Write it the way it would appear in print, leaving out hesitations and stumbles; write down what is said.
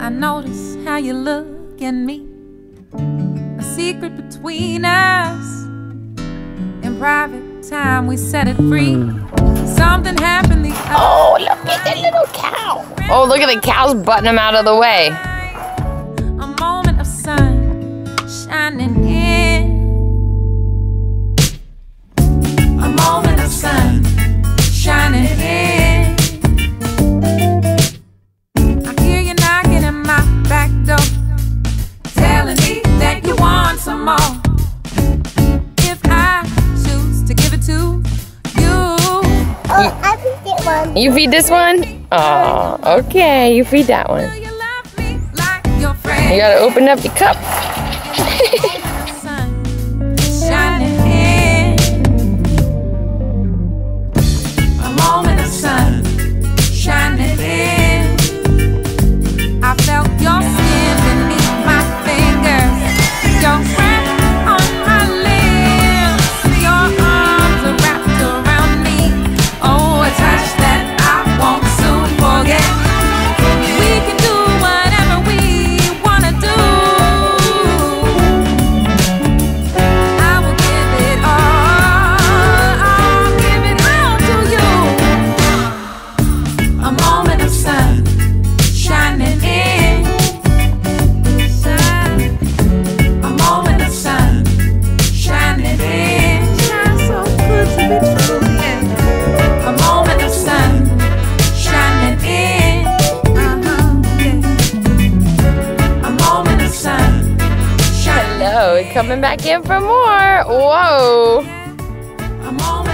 I notice how you look at me. A secret between us. In private time we set it free. Something happened the other. Oh, look at that little cow. Oh, look at the cows butting him out of the way. A moment of sun shining in. A moment of sun shining in. I hear you knocking at my back door, telling me that you want some more. If I choose to give it to you. Oh, I picked it one. You feed this one? Oh, okay, you feed that one. You love me like your friend. You gotta open up your cup. Sun shining in. A moment of sun shining in. I felt your skin beneath my fingers. Your breath on my lips. Your arms are wrapped around me. Oh, a touch that I won't soon forget. We can do whatever we wanna do. I will give it all. I'll give it all to you. A moment of sun shining in. A moment of sun shining in. Shine so good to be true. A moment of sun shining in. A moment of sun shining Hello, coming back in for more. Whoa. in. A moment